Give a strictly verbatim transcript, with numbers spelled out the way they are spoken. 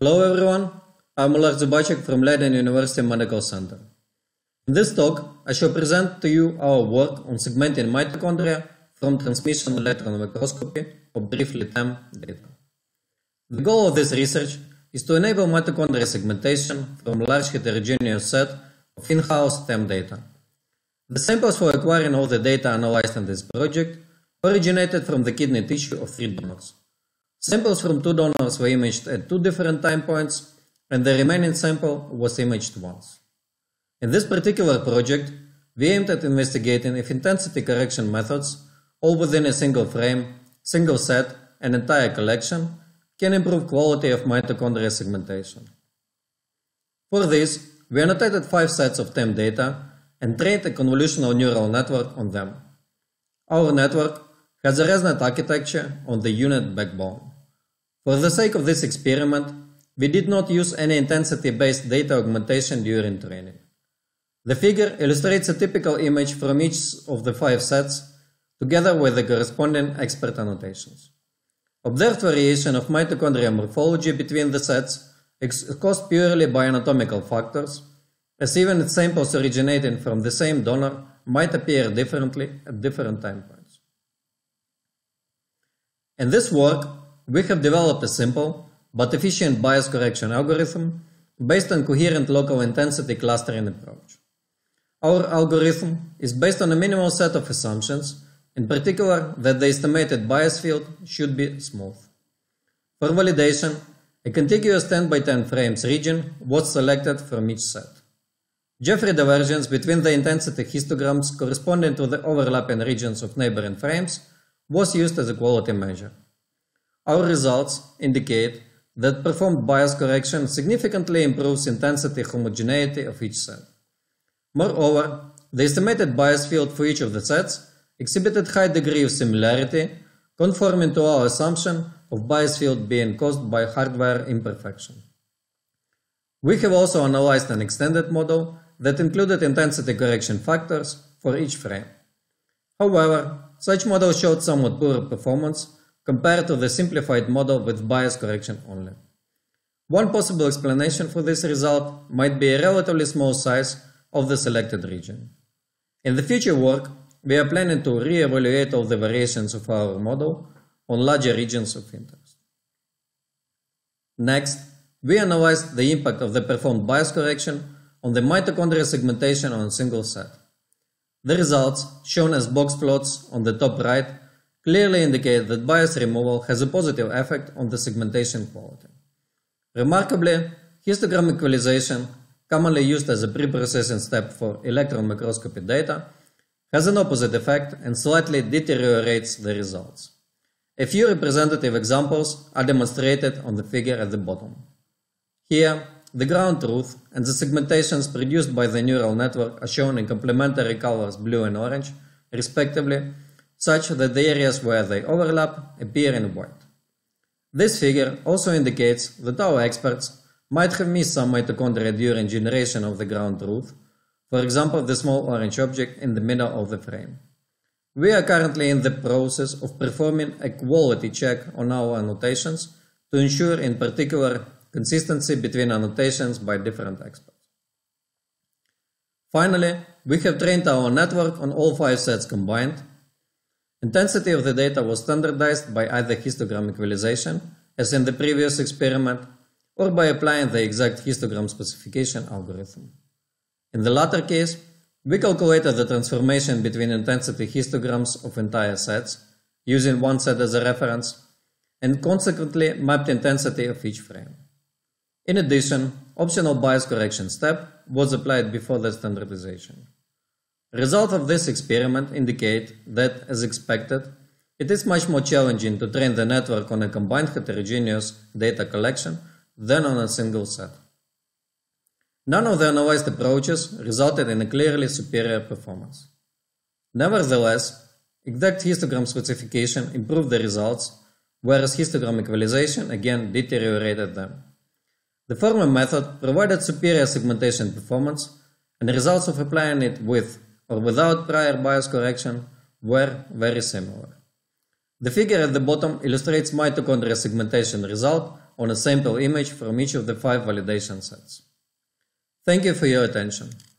Hello everyone, I'm Oleg Zubachek from Leiden University Medical Center. In this talk, I shall present to you our work on segmenting mitochondria from transmission electron microscopy, or briefly T E M data. The goal of this research is to enable mitochondria segmentation from a large heterogeneous set of in-house T E M data. The samples for acquiring all the data analyzed in this project originated from the kidney tissue of three donors. Samples from two donors were imaged at two different time points, and the remaining sample was imaged once. In this particular project, we aimed at investigating if intensity correction methods, all within a single frame, single set, and entire collection, can improve quality of mitochondria segmentation. For this, we annotated five sets of T E M data and trained a convolutional neural network on them. Our network has a ResNet architecture on the unit backbone. For the sake of this experiment, we did not use any intensity-based data augmentation during training. The figure illustrates a typical image from each of the five sets, together with the corresponding expert annotations. Observed variation of mitochondrial morphology between the sets is caused purely by anatomical factors, as even samples originating from the same donor might appear differently at different time points. In this work, we have developed a simple but efficient bias correction algorithm based on coherent local intensity clustering approach. Our algorithm is based on a minimal set of assumptions, in particular that the estimated bias field should be smooth. For validation, a contiguous ten by ten frames region was selected from each set. Jeffrey divergence between the intensity histograms corresponding to the overlapping regions of neighboring frames was used as a quality measure. Our results indicate that performed bias correction significantly improves intensity homogeneity of each set. Moreover, the estimated bias field for each of the sets exhibited high degree of similarity, conforming to our assumption of bias field being caused by hardware imperfection. We have also analyzed an extended model that included intensity correction factors for each frame. However, such model showed somewhat poorer performance compared to the simplified model with bias correction only. One possible explanation for this result might be a relatively small size of the selected region. In the future work, we are planning to re-evaluate all the variations of our model on larger regions of interest. Next, we analyzed the impact of the performed bias correction on the mitochondrial segmentation on a single set. The results, shown as box plots on the top right, clearly indicate that bias removal has a positive effect on the segmentation quality. Remarkably, histogram equalization, commonly used as a pre-processing step for electron microscopy data, has an opposite effect and slightly deteriorates the results. A few representative examples are demonstrated on the figure at the bottom. Here, the ground truth and the segmentations produced by the neural network are shown in complementary colors blue and orange, respectively, such that the areas where they overlap appear in white. This figure also indicates that our experts might have missed some mitochondria during generation of the ground truth, for example the small orange object in the middle of the frame. We are currently in the process of performing a quality check on our annotations to ensure in particular consistency between annotations by different experts. Finally, we have trained our network on all five sets combined. Intensity of the data was standardized by either histogram equalization, as in the previous experiment, or by applying the exact histogram specification algorithm. In the latter case, we calculated the transformation between intensity histograms of entire sets, using one set as a reference, and consequently mapped intensity of each frame. In addition, optional bias correction step was applied before the standardization. Results of this experiment indicate that, as expected, it is much more challenging to train the network on a combined heterogeneous data collection than on a single set. None of the analyzed approaches resulted in a clearly superior performance. Nevertheless, exact histogram specification improved the results, whereas histogram equalization again deteriorated them. The former method provided superior segmentation performance, and the results of applying it with or without prior bias correction were very similar. The figure at the bottom illustrates mitochondria segmentation result on a sample image from each of the five validation sets. Thank you for your attention.